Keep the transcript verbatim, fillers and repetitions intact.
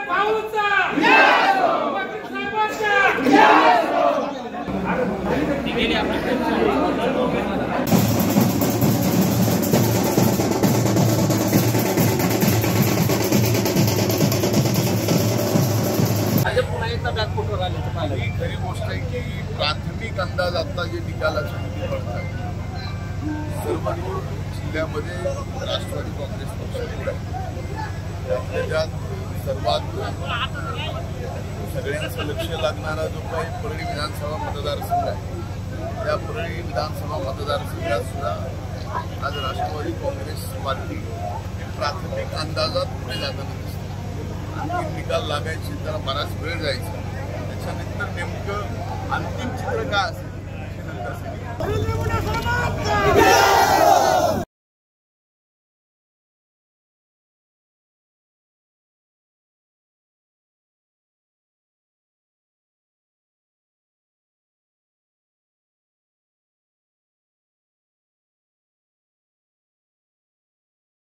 ही खरी गोष्ट आहे की प्राथमिक अंदाज आता जे निकालाचे पडतात सर्व जिल्ह्यामध्ये राष्ट्रवादी काँग्रेस पक्ष पुढे आहे। त्याच्यात सर्वात सगळ्यांचं लक्ष लागणारा जो काही परळी विधानसभा मतदारसंघ आहे त्या परळी विधानसभा मतदारसंघात सुद्धा आज राष्ट्रवादी काँग्रेस पार्टी प्राथमिक अंदाजात पुढे जाताना दिसते। अंतिम निकाल लागायचे त्याला बराच वेळ जायचा, त्याच्यानंतर नेमकं अंतिम चित्र काय असेल हे नंतर